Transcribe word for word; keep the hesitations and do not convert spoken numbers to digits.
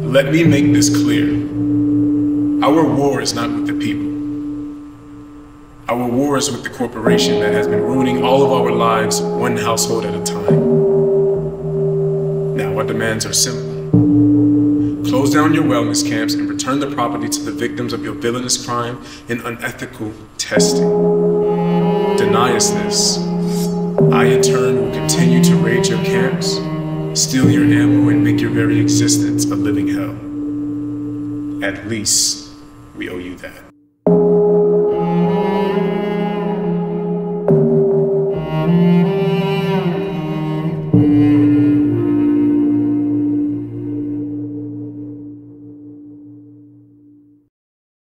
Let me make this clear. Our war is not with the people. Our war is with the corporation that has been ruining all of our lives, one household at a time. Now, our demands are simple. Close down your wellness camps and return the property to the victims of your villainous crime and unethical testing. Deny us this. I, in turn, will continue to raid your camps, steal your ammo, and make your very existence a living hell. At least, we owe you that.